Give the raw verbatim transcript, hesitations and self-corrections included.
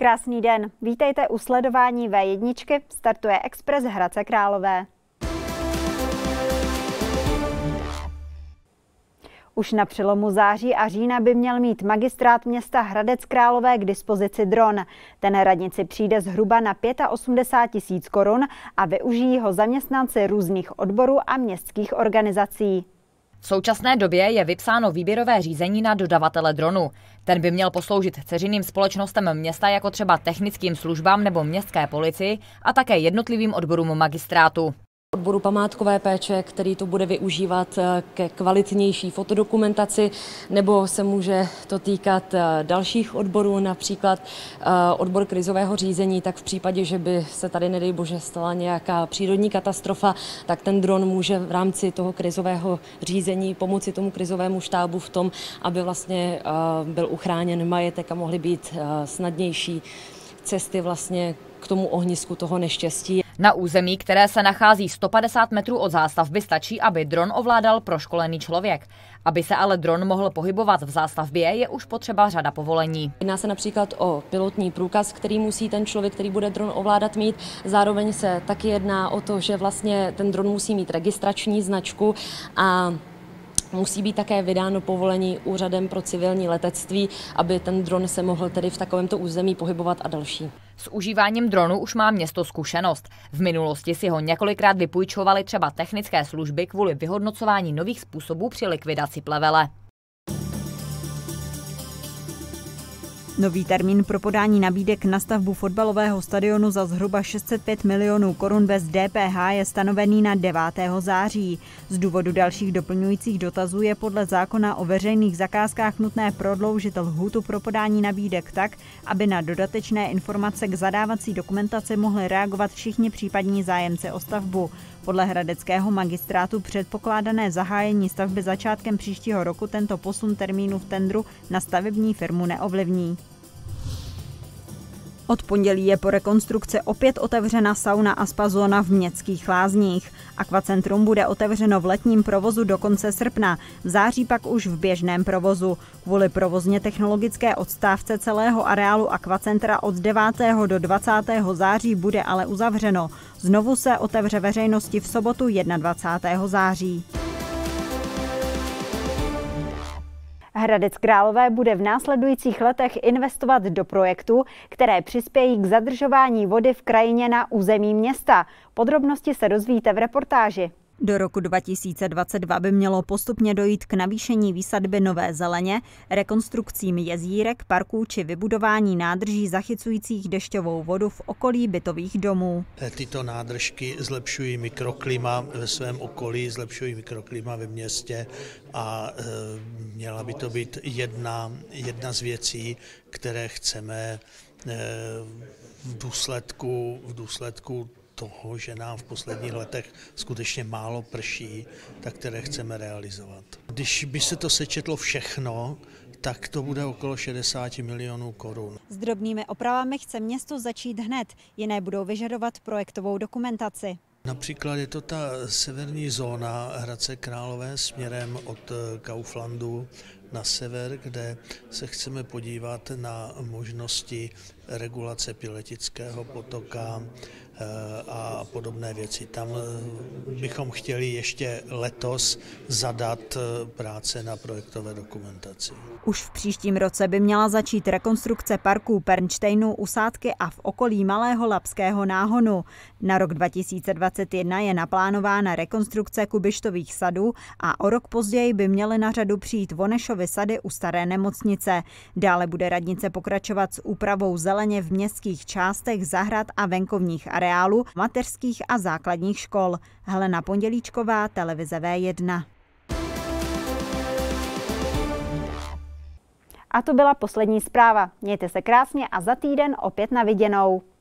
Krásný den, vítejte u sledování vé jedna, startuje Express Hradce Králové. Už na přelomu září a října by měl mít magistrát města Hradec Králové k dispozici dron. Ten radnici přijde zhruba na osmdesát pět tisíc korun a využijí ho zaměstnanci různých odborů a městských organizací. V současné době je vypsáno výběrové řízení na dodavatele dronu. Ten by měl posloužit dceřiným společnostem města jako třeba technickým službám nebo městské policii a také jednotlivým odborům magistrátu. Odboru památkové péče, který to bude využívat ke kvalitnější fotodokumentaci, nebo se může to týkat dalších odborů, například odbor krizového řízení, tak v případě, že by se tady, nedej bože, stala nějaká přírodní katastrofa, tak ten dron může v rámci toho krizového řízení pomoci tomu krizovému štábu v tom, aby vlastně byl uchráněn majetek a mohly být snadnější cesty vlastně k tomu ohnisku toho neštěstí. Na území, které se nachází sto padesát metrů od zástavby, stačí, aby dron ovládal proškolený člověk. Aby se ale dron mohl pohybovat v zástavbě, je už potřeba řada povolení. Jedná se například o pilotní průkaz, který musí ten člověk, který bude dron ovládat, mít. Zároveň se taky jedná o to, že vlastně ten dron musí mít registrační značku a musí být také vydáno povolení úřadem pro civilní letectví, aby ten dron se mohl tedy v takovémto území pohybovat a další. S užíváním dronu už má město zkušenost. V minulosti si ho několikrát vypůjčovaly třeba technické služby kvůli vyhodnocování nových způsobů při likvidaci plevele. Nový termín pro podání nabídek na stavbu fotbalového stadionu za zhruba šest set pět milionů korun bez D P H je stanovený na devátého září. Z důvodu dalších doplňujících dotazů je podle zákona o veřejných zakázkách nutné prodloužit lhůtu pro podání nabídek tak, aby na dodatečné informace k zadávací dokumentaci mohli reagovat všichni případní zájemci o stavbu. Podle hradeckého magistrátu předpokládané zahájení stavby začátkem příštího roku tento posun termínu v tendru na stavební firmu neovlivní. Od pondělí je po rekonstrukci opět otevřena sauna a spa zóna v Městských Lázních. Akvacentrum bude otevřeno v letním provozu do konce srpna, v září pak už v běžném provozu. Kvůli provozně technologické odstávce celého areálu akvacentra od devátého do dvacátého září bude ale uzavřeno. Znovu se otevře veřejnosti v sobotu dvacátého prvního září. Hradec Králové bude v následujících letech investovat do projektů, které přispějí k zadržování vody v krajině na území města. Podrobnosti se dozvíte v reportáži. Do roku dva tisíce dvacet dva by mělo postupně dojít k navýšení výsadby nové zeleně, rekonstrukcím jezírek, parků či vybudování nádrží zachycujících dešťovou vodu v okolí bytových domů. Tyto nádržky zlepšují mikroklima ve svém okolí, zlepšují mikroklima ve městě a e, měla by to být jedna, jedna z věcí, které chceme e, v důsledku, v důsledku toho, že nám v posledních letech skutečně málo prší, tak které chceme realizovat. Když by se to sečetlo všechno, tak to bude okolo šedesát milionů korun. S drobnými opravami chce město začít hned, jiné budou vyžadovat projektovou dokumentaci. Například je to ta severní zóna Hradce Králové směrem od Kauflandu na sever, kde se chceme podívat na možnosti regulace Piletického potoka a podobné věci. Tam bychom chtěli ještě letos zadat práce na projektové dokumentaci. Už v příštím roce by měla začít rekonstrukce parků Pernštejnu, Usádky a v okolí Malého Labského náhonu. Na rok dva tisíce dvacet jedna je naplánována rekonstrukce Kubištových sadů a o rok později by měly na řadu přijít Vonešovy sady u Staré nemocnice. Dále bude radnice pokračovat s úpravou zeleně v městských částech, zahrad a venkovních areálů, mateřských a základních škol. Helena Pondělíčková, televize V jedna. A to byla poslední zpráva. Mějte se krásně a za týden opět na viděnou.